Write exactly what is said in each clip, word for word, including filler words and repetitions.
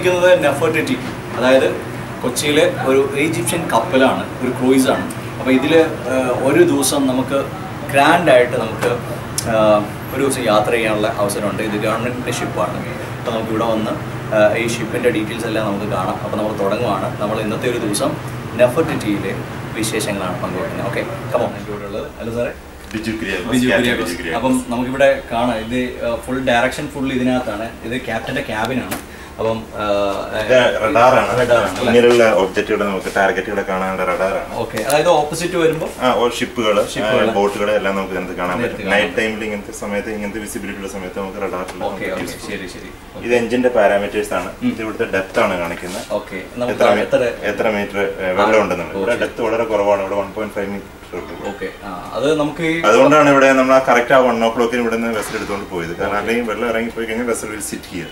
നിൽക്കുന്നത് നെഫർട്ടിറ്റി, അതായത് കൊച്ചിയിലെ ഒരു ഈജിപ്ഷ്യൻ കപ്പലാണ്, ഒരു ക്രൂയിസാണ്. അപ്പോൾ ഇതിൽ ഒരു ദിവസം നമുക്ക് ഗ്രാൻഡായിട്ട് നമുക്ക് ഒരു ദിവസം യാത്ര ചെയ്യാനുള്ള അവസരമുണ്ട്. ഇത് ഗവൺമെൻറ്റിൻ്റെ ഷിപ്പാണ്. അപ്പോൾ നമുക്ക് ഇവിടെ വന്ന് ഈ ഷിപ്പിൻ്റെ ഡീറ്റെയിൽസ് എല്ലാം നമുക്ക് കാണാം. അപ്പോൾ നമ്മൾ തുടങ്ങുവാണ്. നമ്മൾ ഇന്നത്തെ ഒരു ദിവസം നെഫർട്ടിറ്റിയിലെ വിശേഷങ്ങളാണ് പങ്കുവയ്ക്കുന്നത്. Okay, come on. എനിക്ക് ഇവിടെ ഉള്ളത് ഹലോ സാറേ, ബിജു കുര്യാക്കോസ്. അപ്പം നമുക്കിവിടെ കാണാം, ഇത് ഫുൾ ഡയറക്ഷൻ ഫുൾ ഇതിനകത്താണ്. ഇത് ക്യാപ്റ്റൻ്റെ ക്യാബിനാണ്. അപ്പം ഇങ്ങനെയുള്ള ഒബ്ജക്റ്റുകൾ നമുക്ക് ടാർഗറ്റുകളെ കാണാനുള്ള റഡാറാണ്. ഓക്കെ, അതായത് ഓപ്പോസിറ്റ് വരുമ്പോൾ ഷിപ്പുകൾ ബോട്ടുകളെ എല്ലാം നമുക്ക് ഇതിനകത്ത് കാണാൻ പറ്റും. നൈറ്റ് ടൈമിൽ ഇങ്ങനത്തെ സമയത്ത് ഇങ്ങനത്തെ വിസിബിലിറ്റി ഉള്ള സമയത്ത് നമുക്ക് റഡാറിൽ. ഇത് എഞ്ചിന്റെ പാരാമീറ്റേഴ്സ് ആണ്. ഇത് ഇവിടുത്തെ ഡെപ്ത് ആണ് കാണിക്കുന്നത്. എത്ര മീറ്റർ വെള്ളം ഉണ്ടെന്നുള്ളത്. ഇവിടെ ഡെപ്ത് വളരെ കുറവാണ്. ഇവിടെ വൺ പോയിന്റ് ഫൈവ് മീറ്റർ. അതുകൊണ്ടാണ് ഇവിടെ നമ്മൾ ആ കറക്റ്റ് ആ വൺ ഓ ക്ലോക്കിന് ഇവിടെ നിന്ന് വെസൽ എടുത്തുകൊണ്ട് പോയത്. കാരണം അല്ലെങ്കിൽ വെള്ളം ഇറങ്ങിപ്പോയി കഴിഞ്ഞാൽ വെസൽ വിൽ സിറ്റ് ഹിയർ.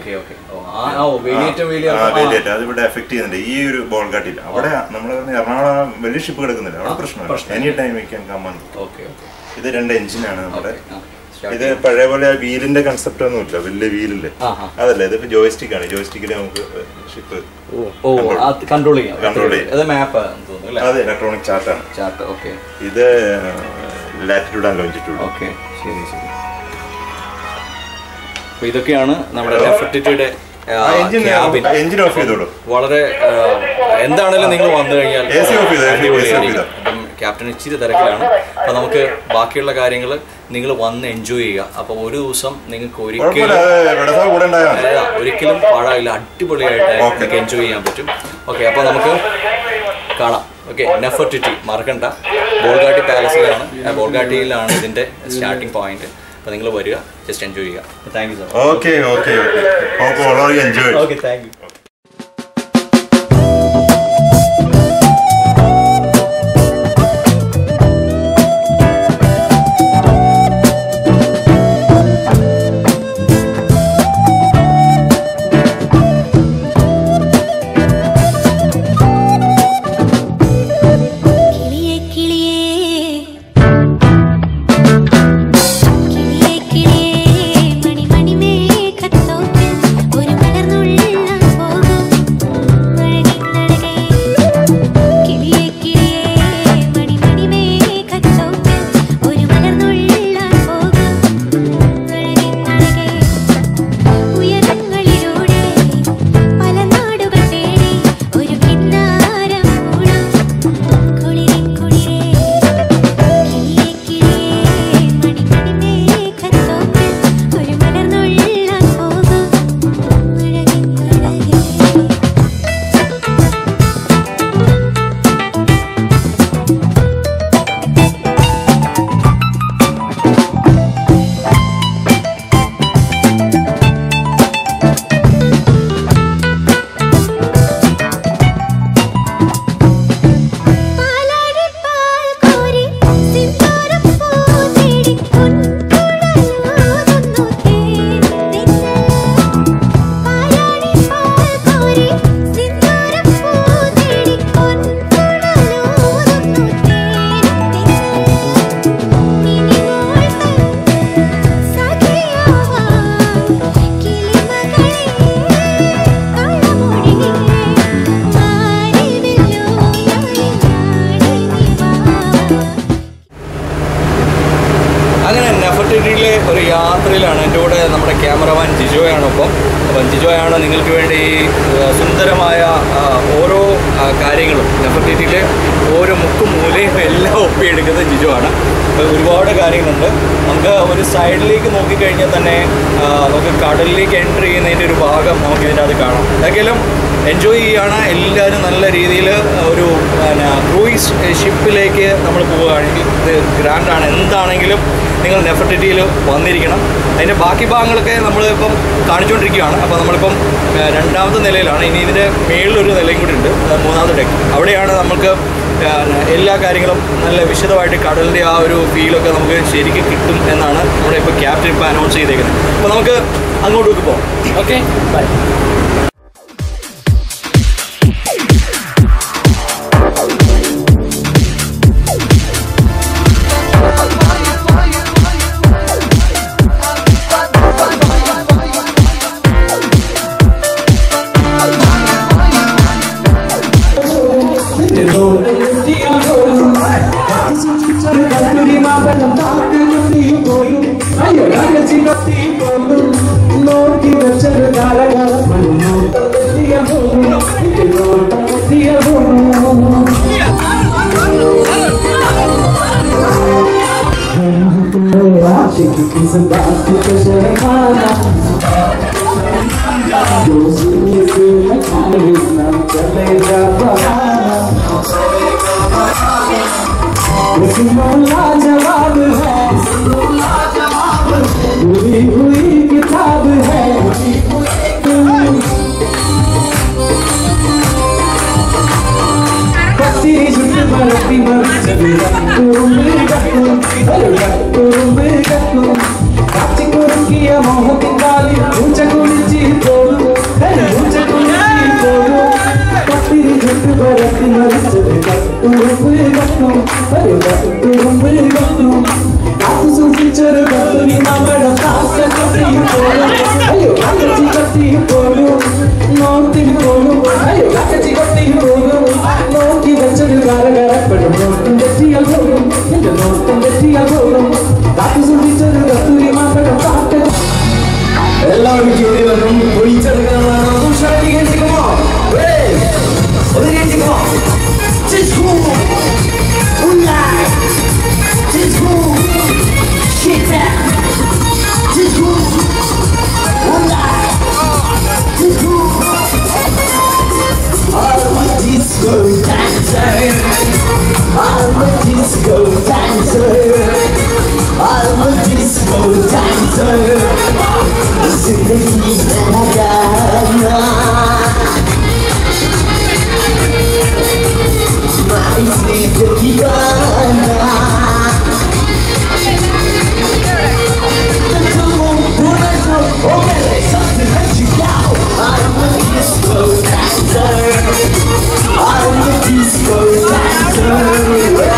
അത് ഇവിടെ എഫക്ട് ചെയ്യുന്നുണ്ട് ഈ ഒരു ബോൾഗാട്ടിൽ. അവിടെ നമ്മൾ എറണാകുളം വലിയ ഷിപ്പ് കിടക്കുന്നില്ല, അവിടെ പ്രശ്നമില്ല. എനി ടൈം വെക്കാൻ കമ്മൻ. ഇത് രണ്ട് എഞ്ചിനാണ് നമ്മുടെ. ഇത് പഴയ പോലെ വീലിന്റെ കൺസെപ്റ്റ് ഒന്നും ഇല്ല, വലിയ വീലില്ലേ, അതല്ല. ഇതിപ്പോ ജോയിസ്റ്റിക് ആണ്. ജോയിസ്റ്റിക്കിൽ നമുക്ക് ഷിപ്പ് കൺട്രോൾ ചെയ്യാം. കൺട്രോൾ ചെയ്യാം. അതെ, ഇലക്ട്രോണിക് ചാർട്ടാണ്. ഇത് ലാറ്റിറ്റ്യൂഡ് ആൻഡ് ലോഞ്ചിറ്റ്യൂഡ്. ഓക്കെ, ശരി ശരി. അപ്പൊ ഇതൊക്കെയാണ് നമ്മുടെ നെഫർട്ടിറ്റിയുടെ എഞ്ചിൻ ഓഫ് ചെയ്തോളൂ. വളരെ എന്താണെങ്കിലും നിങ്ങൾ വന്നു കഴിഞ്ഞാൽ അപ്പം ക്യാപ്റ്റൻ ഇച്ചിരി തിരക്കിലാണ്. അപ്പം നമുക്ക് ബാക്കിയുള്ള കാര്യങ്ങൾ നിങ്ങൾ വന്ന് എൻജോയ് ചെയ്യുക. അപ്പം ഒരു ദിവസം നിങ്ങൾക്ക് ഒരിക്കലും ഒരിക്കലും പാടാവില്ല, അടിപൊളിയായിട്ട് നിങ്ങൾക്ക് എൻജോയ് ചെയ്യാൻ പറ്റും. ഓക്കെ, അപ്പോൾ നമുക്ക് കാണാം. ഓക്കെ, നെഫർട്ടിറ്റി മറക്കണ്ട, ബോൾഗാട്ടി പാലസിലാണ്. ബോൾഗാട്ടിയിലാണ് ഇതിൻ്റെ സ്റ്റാർട്ടിംഗ് പോയിന്റ്. അപ്പോൾ നിങ്ങൾ വരിക, ജസ്റ്റ് എൻജോയ് ചെയ്യുക. Thank you sir. Okay okay okay thank you. നെഫർട്ടിറ്റിയിലെ ഒരു യാത്രയിലാണ്. എൻ്റെ കൂടെ നമ്മുടെ ക്യാമറമാൻ ജിജോയാണ്. ഒപ്പം അപ്പം ജിജോയാണ് നിങ്ങൾക്ക് വേണ്ടി സുന്ദരമായ ഓരോ കാര്യങ്ങളും നെഫർട്ടിറ്റിയിലെ ഓരോ മുക്കും മൂലയും എല്ലാം ഒപ്പിയെടുക്കുന്നത് ജിജോ ആണ്. ഒരുപാട് കാര്യങ്ങളുണ്ട്. നമുക്ക് ഒരു സൈഡിലേക്ക് നോക്കിക്കഴിഞ്ഞാൽ തന്നെ നമുക്ക് കടലിലേക്ക് എൻട്രി ചെയ്യുന്നതിൻ്റെ ഒരു ഭാഗം നമുക്ക് ഇതിൻ്റെ അത് കാണാം. എന്തെങ്കിലും എൻജോയ് ചെയ്യുകയാണ് എല്ലാവരും. നല്ല രീതിയിൽ ഒരു പിന്നെ ക്രൂയിസ് ഷിപ്പിലേക്ക് നമ്മൾ പോവുകയാണെങ്കിൽ ഇത് ഗ്രാൻഡാണ്. എന്താണെങ്കിലും നിങ്ങൾ നെഫർട്ടിറ്റിയിൽ വന്നിരിക്കണം. അതിൻ്റെ ബാക്കി ഭാഗങ്ങളൊക്കെ നമ്മളിപ്പം കാണിച്ചുകൊണ്ടിരിക്കുകയാണ്. അപ്പോൾ നമ്മളിപ്പം രണ്ടാമത്തെ നിലയിലാണ്. ഇനി ഇതിൻ്റെ മേളിലൊരു നിലയും കൂടി ഉണ്ട്, മൂന്നാമത്തെ ഡെക്ക്. അവിടെയാണ് നമുക്ക് എല്ലാ കാര്യങ്ങളും നല്ല വിശദമായിട്ട് കടലിൻ്റെ ആ ഒരു ഫീലൊക്കെ നമുക്ക് ശരിക്കും കിട്ടും എന്നാണ് നമ്മുടെ ഇപ്പോൾ ക്യാപ്റ്റൻ ഇപ്പോൾ അനൗൺസ് ചെയ്തേക്കുന്നത്. അപ്പോൾ നമുക്ക് അങ്ങോട്ടേക്ക് പോകാം. Okay, bye. जवाब है हुई हुई किताब है पति झूठ मरती मर किया मोह काली ऊंचा कुर्सी तोड़ू ऊंचा कुर्सी तोड़ू पति झूठ मरती मर Teacher, but to be numbered of thousand of the polo. Ayo, I can see the tea polo. Nothing polo. Ayo, I can see the tea polo. No, give us a gara, but not in the tea polo. In the north in the tea polo. That is a teacher, but to be numbered of thousand. Hello, you give a room for each other. I'm shining and come on. Hey, what did you come on? Just cool. Just cool. Get down. Just move. One eye. Just move. I'm a disco dancer. I'm a disco dancer. I'm a disco dancer. Listen to me, Madonna. My sweet Kibana. I'm a disco dancer. I'm a disco dancer.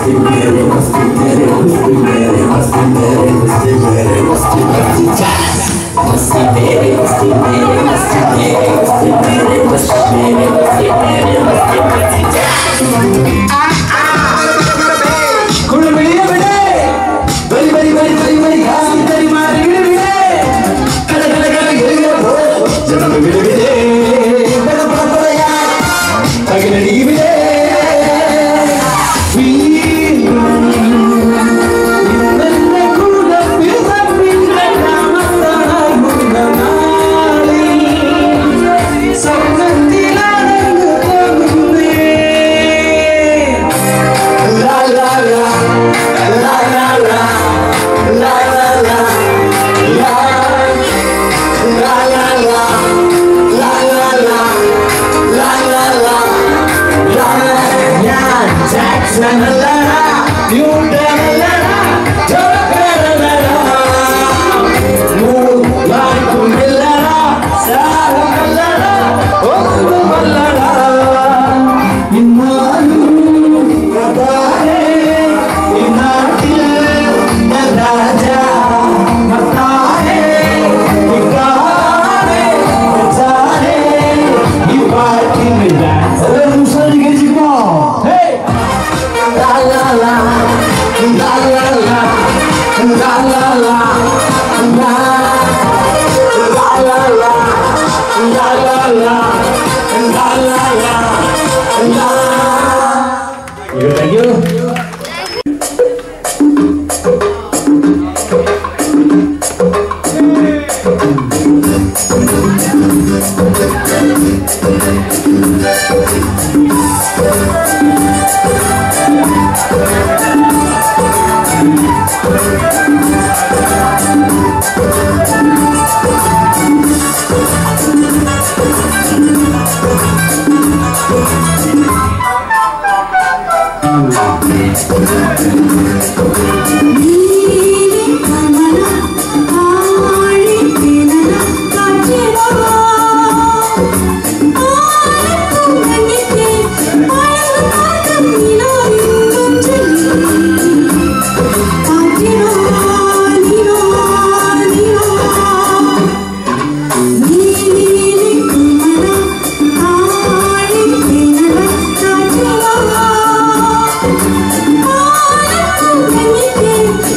Thank you.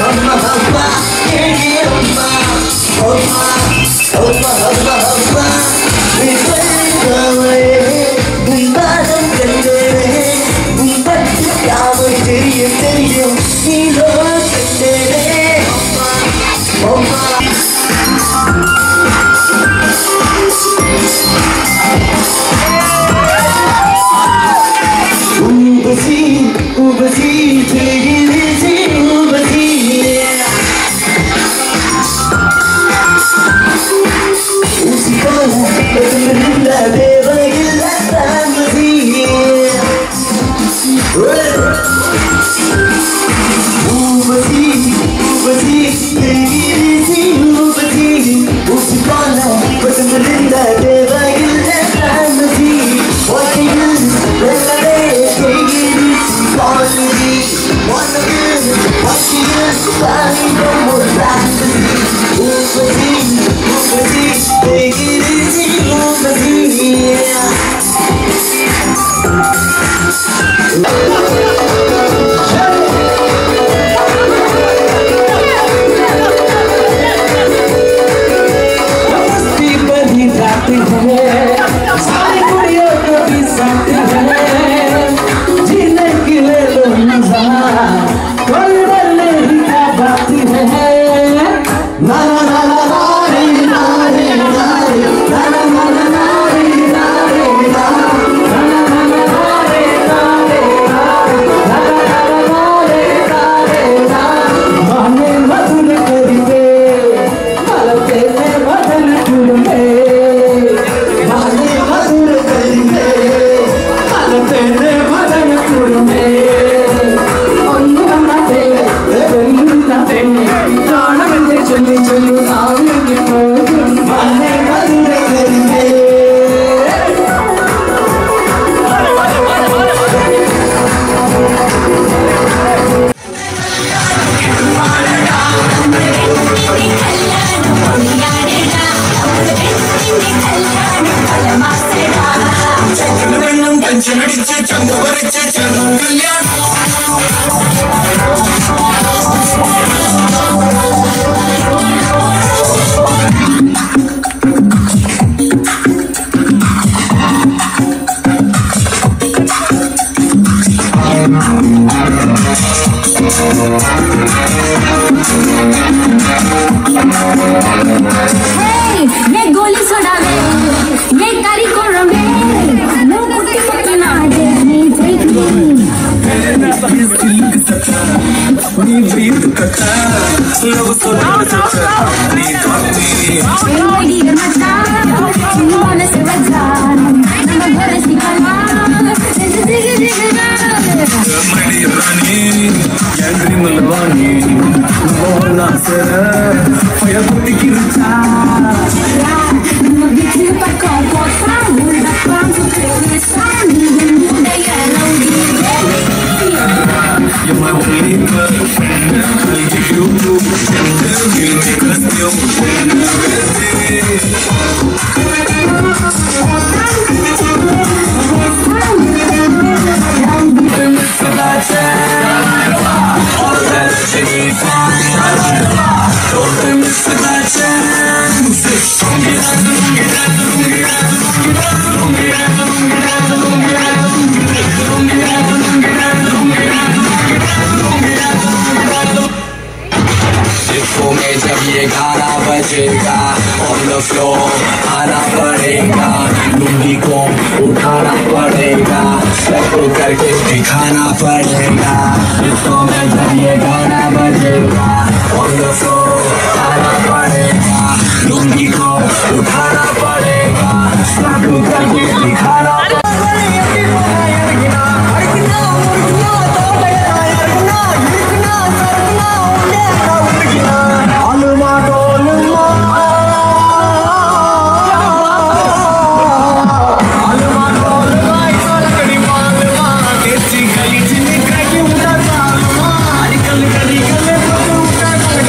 Kali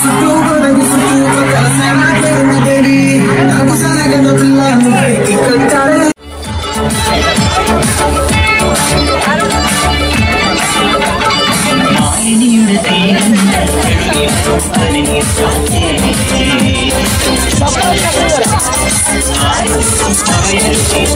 I